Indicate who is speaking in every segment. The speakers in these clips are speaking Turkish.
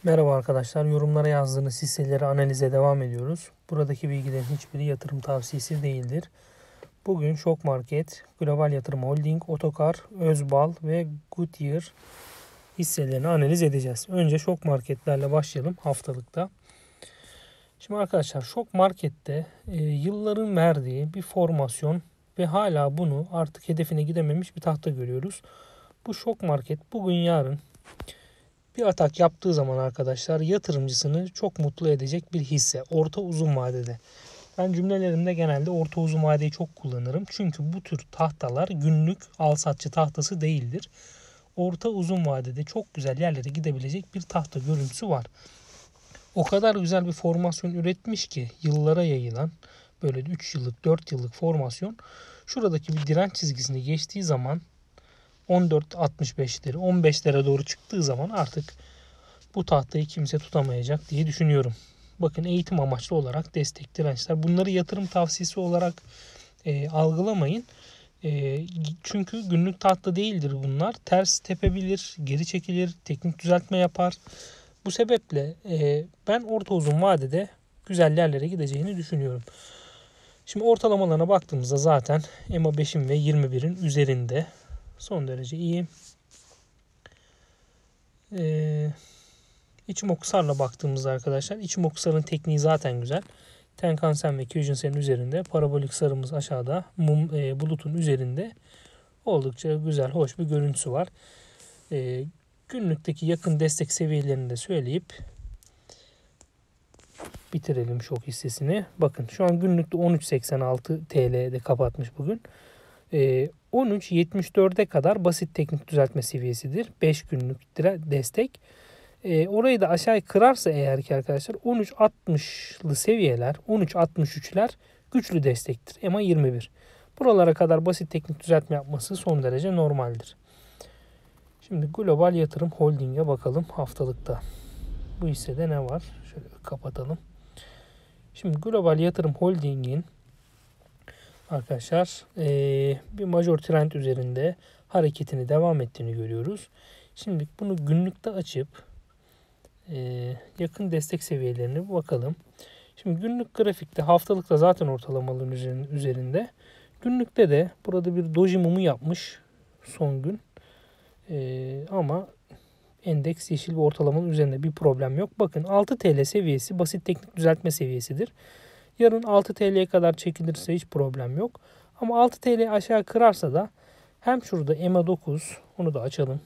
Speaker 1: Merhaba arkadaşlar, yorumlara yazdığınız hisseleri analize devam ediyoruz. Buradaki bilgilerin hiçbiri yatırım tavsiyesi değildir. Bugün Şok Market, Global Yatırım Holding, Otokar, Özbal ve Goodyear hisselerini analiz edeceğiz. Önce Şok Marketlerle başlayalım haftalıkta. Şimdi arkadaşlar Şok Market'te yılların verdiği bir formasyon ve hala bunu artık hedefine gidememiş bir tahta görüyoruz. Bu Şok Market bugün yarın bir atak yaptığı zaman arkadaşlar yatırımcısını çok mutlu edecek bir hisse. Orta uzun vadede. Ben cümlelerimde genelde orta uzun vadeyi çok kullanırım. Çünkü bu tür tahtalar günlük al satçı tahtası değildir. Orta uzun vadede çok güzel yerlere gidebilecek bir tahta görüntüsü var. O kadar güzel bir formasyon üretmiş ki yıllara yayılan böyle 3 yıllık 4 yıllık formasyon şuradaki bir direnç çizgisini geçtiği zaman 14.65'leri 15'lere doğru çıktığı zaman artık bu tahtayı kimse tutamayacak diye düşünüyorum. Bakın eğitim amaçlı olarak destek dirençler. Bunları yatırım tavsiyesi olarak algılamayın. Çünkü günlük tahta değildir bunlar. Ters tepebilir, geri çekilir, teknik düzeltme yapar. Bu sebeple ben orta uzun vadede güzel yerlere gideceğini düşünüyorum. Şimdi ortalamalarına baktığımızda zaten EMA 5'in ve 21'in üzerinde. Son derece iyi. İçimokusar'la baktığımızda arkadaşlar İçimokusar'ın tekniği zaten güzel. Tenkan-sen ve Kyujin-sen'in üzerinde. Parabolik sarımız aşağıda. Bulutun üzerinde. Oldukça güzel, hoş bir görüntüsü var. Günlükteki yakın destek seviyelerini de söyleyip bitirelim şok hissesini. Bakın şu an günlükte 13.86 TL'de kapatmış bugün. 13.74'e kadar basit teknik düzeltme seviyesidir. 5 günlük destek. Orayı da aşağıya kırarsa eğer ki arkadaşlar 13.60'lı seviyeler, 13.63'ler güçlü destektir. EMA 21. Buralara kadar basit teknik düzeltme yapması son derece normaldir. Şimdi Global Yatırım Holding'e bakalım haftalıkta. Bu hissede ne var? Şöyle kapatalım. Şimdi Global Yatırım Holding'in arkadaşlar bir major trend üzerinde hareketini devam ettiğini görüyoruz. Şimdi bunu günlükte açıp yakın destek seviyelerine bakalım. Şimdi günlük grafikte haftalıkta zaten ortalamaların üzerinde. Günlükte de burada bir doji mumu yapmış son gün. Ama endeks yeşil bir ortalamanın üzerinde bir problem yok. Bakın 6 TL seviyesi basit teknik düzeltme seviyesidir. Yarın 6 TL'ye kadar çekilirse hiç problem yok. Ama 6 TL aşağı kırarsa da hem şurada EMA 9 onu da açalım.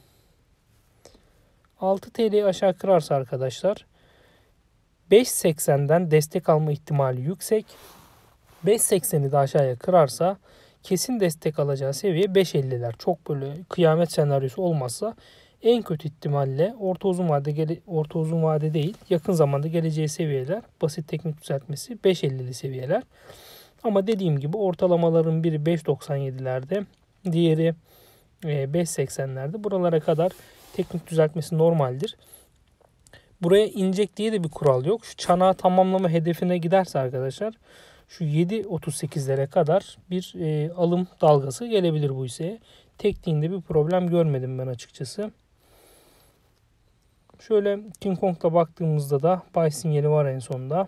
Speaker 1: 6 TL'yi aşağı kırarsa arkadaşlar 5.80'den destek alma ihtimali yüksek. 5.80'i de aşağıya kırarsa kesin destek alacağı seviye 5.50'ler. Çok böyle kıyamet senaryosu olmazsa en kötü ihtimalle orta uzun vade değil, yakın zamanda geleceği seviyeler basit teknik düzeltmesi 5.50'li seviyeler. Ama dediğim gibi ortalamaların biri 5.97'lerde, diğeri 5.80'lerde. Buralara kadar teknik düzeltmesi normaldir. Buraya inecek diye de bir kural yok. Şu çanağı tamamlama hedefine giderse arkadaşlar şu 7.38'lere kadar bir alım dalgası gelebilir bu hisseye. Tekniğinde bir problem görmedim ben açıkçası. Şöyle King Kong'da baktığımızda da buy sinyali var en sonda.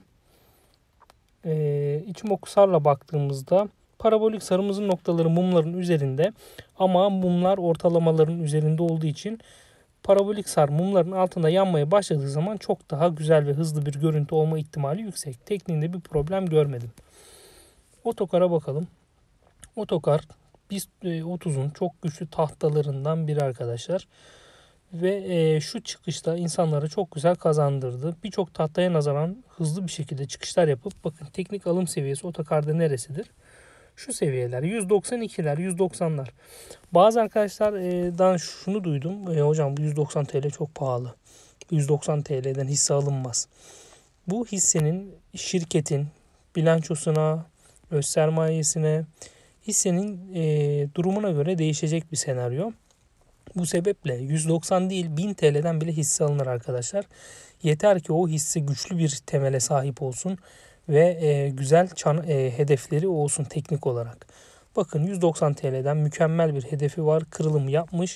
Speaker 1: İçimokusar'la baktığımızda parabolik sarımızın noktaları mumların üzerinde ama mumlar ortalamaların üzerinde olduğu için parabolik sar mumların altında yanmaya başladığı zaman çok daha güzel ve hızlı bir görüntü olma ihtimali yüksek. Tekniğinde bir problem görmedim. Otokar'a bakalım. Otokar BIST 30'un çok güçlü tahtalarından biri arkadaşlar. Ve şu çıkışta insanları çok güzel kazandırdı. Birçok tahtaya nazaran hızlı bir şekilde çıkışlar yapıp bakın teknik alım seviyesi Otokar'da neresidir? Şu seviyeler 192'ler 190'lar. Bazı arkadaşlardan şunu duydum. Hocam bu 190 TL çok pahalı. 190 TL'den hisse alınmaz. Bu hissenin şirketin bilançosuna, öz sermayesine, hissenin durumuna göre değişecek bir senaryo. Bu sebeple 190 değil 1000 TL'den bile hisse alınır arkadaşlar. Yeter ki o hisse güçlü bir temele sahip olsun ve güzel hedefleri olsun teknik olarak. Bakın 190 TL'den mükemmel bir hedefi var. Kırılım yapmış.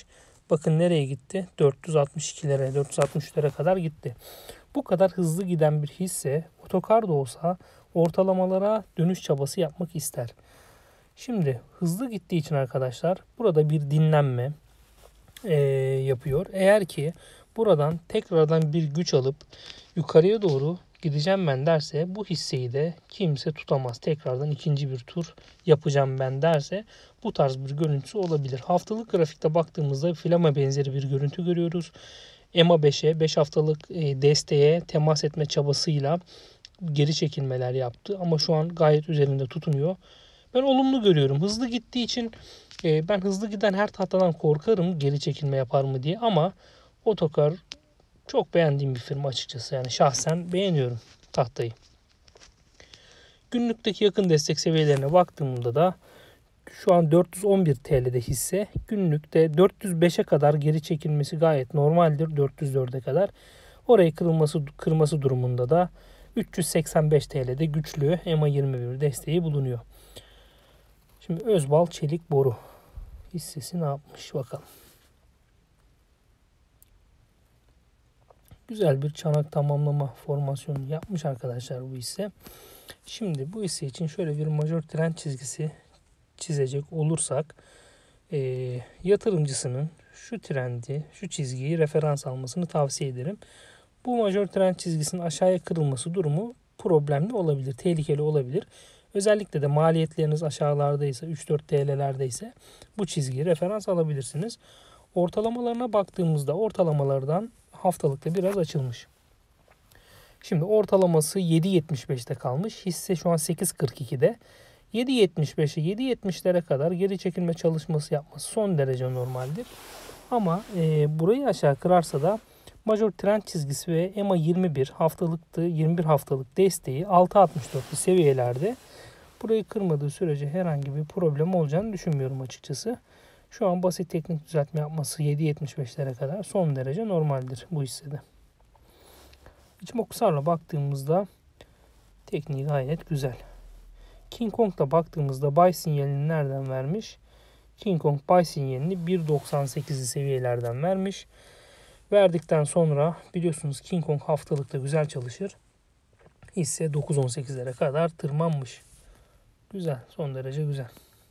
Speaker 1: Bakın nereye gitti? 462'lere, 463'lere kadar gitti. Bu kadar hızlı giden bir hisse otokar da olsa ortalamalara dönüş çabası yapmak ister. Şimdi hızlı gittiği için arkadaşlar burada bir dinlenme yapıyor. Eğer ki buradan tekrardan bir güç alıp yukarıya doğru gideceğim ben derse bu hisseyi de kimse tutamaz. Tekrardan ikinci bir tur yapacağım ben derse bu tarz bir görüntüsü olabilir. Haftalık grafikte baktığımızda filama benzeri bir görüntü görüyoruz. EMA 5'e 5 haftalık desteğe temas etme çabasıyla geri çekilmeler yaptı. Ama şu an gayet üzerinde tutunuyor. Ben olumlu görüyorum. Hızlı gittiği için ben hızlı giden her tahtadan korkarım geri çekilme yapar mı diye. Ama Otokar çok beğendiğim bir firma açıkçası. Yani şahsen beğeniyorum tahtayı. Günlükteki yakın destek seviyelerine baktığımda da şu an 411 TL'de hisse. Günlükte 405'e kadar geri çekilmesi gayet normaldir. 404'e kadar. Orayı kırması durumunda da 385 TL'de güçlü EMA 21 desteği bulunuyor. Şimdi Özbal Çelik Boru hissesi ne yapmış bakalım. Güzel bir çanak tamamlama formasyonu yapmış arkadaşlar bu hisse. Şimdi bu hisse için şöyle bir majör trend çizgisi çizecek olursak yatırımcısının şu trendi, şu çizgiyi referans almasını tavsiye ederim. Bu majör trend çizgisinin aşağıya kırılması durumu problemli olabilir, tehlikeli olabilir. Özellikle de maliyetleriniz aşağılardaysa, 3-4 TL'lerdeyse bu çizgiyi referans alabilirsiniz. Ortalamalarına baktığımızda ortalamalardan haftalıkta biraz açılmış. Şimdi ortalaması 7.75'te kalmış. Hisse şu an 8.42'de. 7.75'e 7.70'lere kadar geri çekilme çalışması yapması son derece normaldir. Ama burayı aşağı kırarsa da major trend çizgisi ve EMA 21 haftalık desteği 6.64'lü seviyelerde. Burayı kırmadığı sürece herhangi bir problem olacağını düşünmüyorum açıkçası. Şu an basit teknik düzeltme yapması 7.75'lere kadar son derece normaldir bu hissede. İçimokusar'la baktığımızda tekniği gayet güzel. King Kong'da baktığımızda buy sinyalini nereden vermiş? King Kong buy sinyalini 1.98'li seviyelerden vermiş. Verdikten sonra biliyorsunuz King Kong haftalıkta güzel çalışır. Hisse 9.18'lere kadar tırmanmış. Güzel, son derece güzel.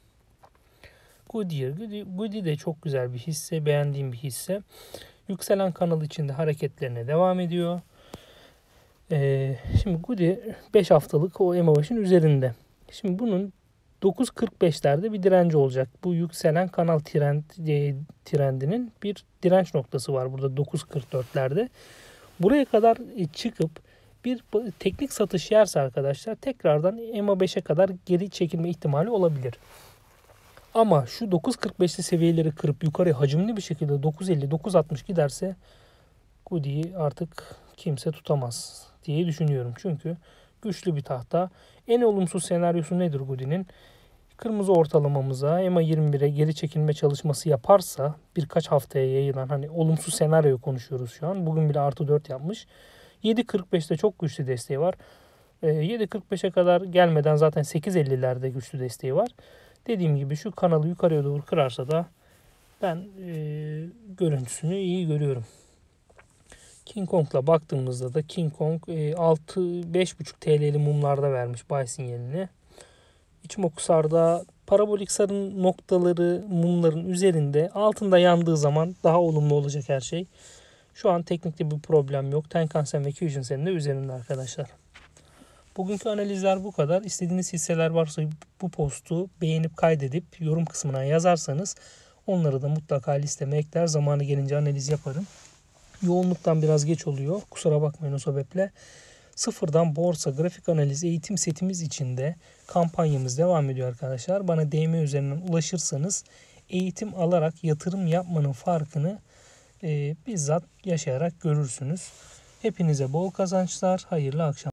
Speaker 1: Goodyear de çok güzel bir hisse, beğendiğim bir hisse. Yükselen kanal içinde hareketlerine devam ediyor. Şimdi Goodyear 5 haftalık o EMA başın üzerinde. Şimdi bunun 9.45'lerde bir direnci olacak. Bu yükselen kanal trendinin bir direnç noktası var burada 9.44'lerde. Buraya kadar çıkıp bir teknik satış yerse arkadaşlar tekrardan EMA 5'e kadar geri çekilme ihtimali olabilir. Ama şu 9.45'li seviyeleri kırıp yukarı hacimli bir şekilde 9.50-9.60 giderse Goody'yi artık kimse tutamaz diye düşünüyorum. Çünkü güçlü bir tahta. En olumsuz senaryosu nedir Goody'nin? Kırmızı ortalamamıza EMA 21'e geri çekilme çalışması yaparsa birkaç haftaya yayılan hani olumsuz senaryoyu konuşuyoruz şu an. Bugün bile artı 4 yapmış. 7.45'te çok güçlü desteği var. 7.45'e kadar gelmeden zaten 8.50'lerde güçlü desteği var. Dediğim gibi şu kanalı yukarıya doğru kırarsa da ben görüntüsünü iyi görüyorum. King Kong'la baktığımızda da King Kong 5.5 TL'li mumlarda vermiş buy sinyalini. İçimokusar'da parabolik sarın noktaları mumların üzerinde altında yandığı zaman daha olumlu olacak her şey. Şu an teknikte bir problem yok. Tenkan-sen ve Kyujin-sen'in de üzerinde arkadaşlar. Bugünkü analizler bu kadar. İstediğiniz hisseler varsa bu postu beğenip kaydedip yorum kısmına yazarsanız onları da mutlaka listeme ekler. Zamanı gelince analiz yaparım. Yoğunluktan biraz geç oluyor. Kusura bakmayın o sebeple. Sıfırdan borsa grafik analiz eğitim setimiz içinde kampanyamız devam ediyor arkadaşlar. Bana DM üzerinden ulaşırsanız eğitim alarak yatırım yapmanın farkını bizzat yaşayarak görürsünüz. Hepinize bol kazançlar, hayırlı akşamlar.